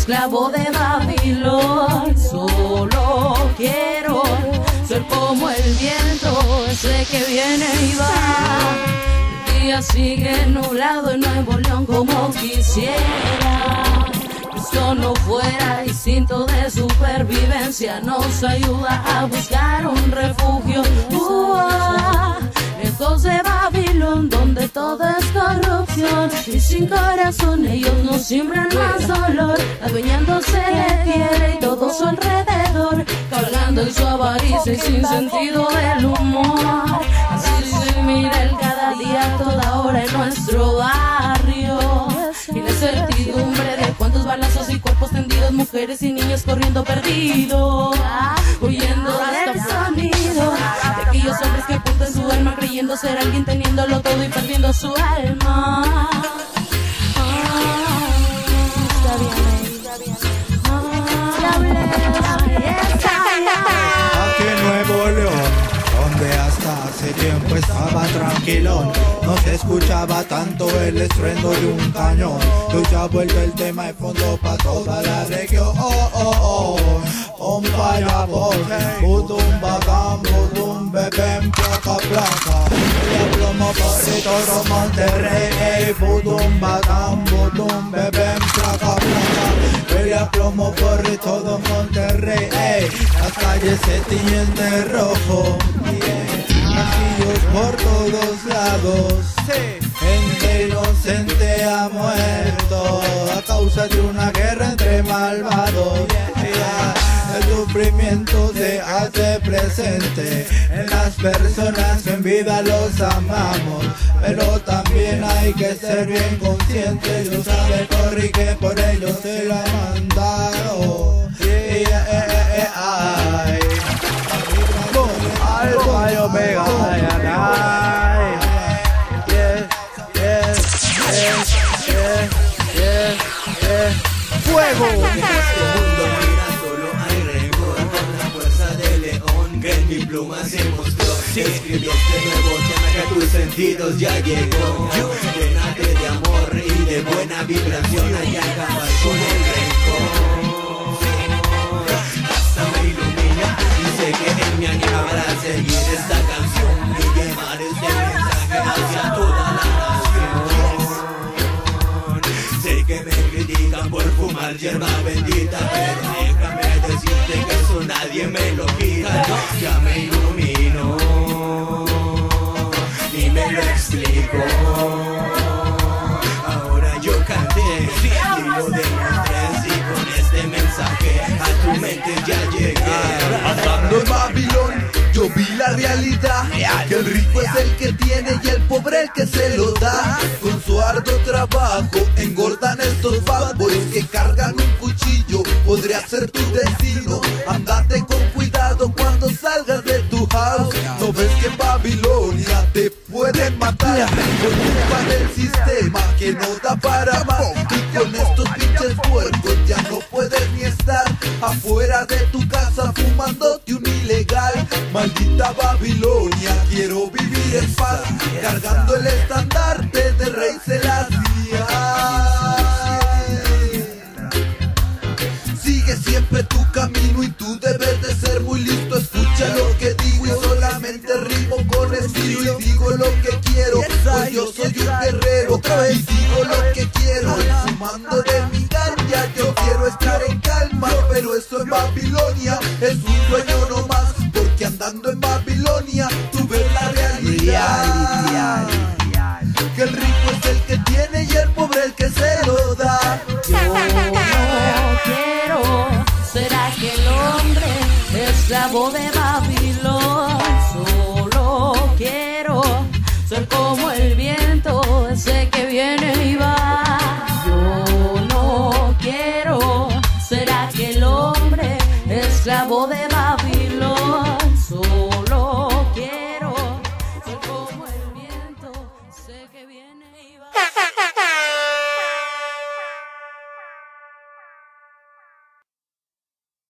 esclavo de Babilón. Solo quiero ser como el viento, ese que viene y va. El día sigue nublado en Nuevo León como quisiera. Esto no fuera instinto de supervivencia, nos ayuda a buscar un refugio. Lejos de Babilón, donde todo es corrupción y sin corazón, ellos nos siembran más dolor, adueñándose de tierra y todo su alrededor, cargando en su avaricia y sin sentido del humor. Así se mira el cada día, toda hora en nuestro barrio, y la certidumbre de cuántos balazos y cuerpos tendidos, mujeres y niños corriendo perdidos, huyendo del sonido de aquellos hombres que apuntan su alma creyendo ser alguien, teniéndolo todo y perdiendo su alma. Está bien. Aquí en Nuevo León, donde hasta hace tiempo estaba tranquilón, no se escuchaba tanto el estruendo de un cañón. Hoy se ha vuelto el tema de fondo pa' toda la región. Un payabol, budum badam, budum bebem, placa placa. El plomo por todo Monterrey, budum badam, budum bebem, placa placa. El plomo por todo Monterrey, las calles se tiñen de rojo. Castillos por todos lados, gente inocente ha muerto a causa de una guerra entre malvados. El sufrimiento se hace presente en las personas que en vida los amamos, pero también hay que ser bien conscientes. Dios sabe que por ellos se lo ha mandado. Alfa y Omega, fuego. En este mundo, mira, solo hay rencor por la fuerza de león que en mi pluma se mostró. Escribí este nuevo tema que a tus sentidos ya llegó. Llénate de amor y de buena vibración, hay que acabar con el rencor. Hasta me ilumina y sé que él me anima para seguir esta canción y llevar este mensaje hacia toda la nación. Sé que me critican por fumar hierba bendita, pero déjame decirte que eso nadie me lo quita. Ya me ilumino y me lo explico. Ahora yo canté y lo demostré, y con este mensaje a tu mente ya llegué. Andando en Babilón, yo vi la realidad, que el rico es el que tiene y el pobre el que se lo da. Con su arduo trabajo engordan estos bad boys que cargan un cuchillo, podría ser tu destino. Andate con cuidado cuando salgas de tu house. No ves que en Babilonia te pueden matar por culpa del sistema que no da para más. Y con estos pinches puercos ya no puedes ni estar afuera de tu casa fumándote un ilegal. Maldita Babilonia, quiero vivir en paz, cargando el estandarte de Rey Selassie. Sigue siempre tu camino y tú debes de ser muy listo. Escucha lo que digo y solamente rimo con estilo. Y digo lo que quiero, pues yo soy un guerrero. Y digo lo que quiero, y fumando de mi ganja yo quiero estar en calma. Pero eso en Babilonia es un sueño nomás, porque andando en Babilonia tú ves la realidad. Que el rico es el que tiene y el pobre el que se lo da. Yo no quiero ser aquel hombre esclavo de Babilón. Solo quiero ser como el viento, ese que viene y va. Yo no quiero ser aquel hombre esclavo de Babilón. Solo quiero ser como el viento, sé que viene.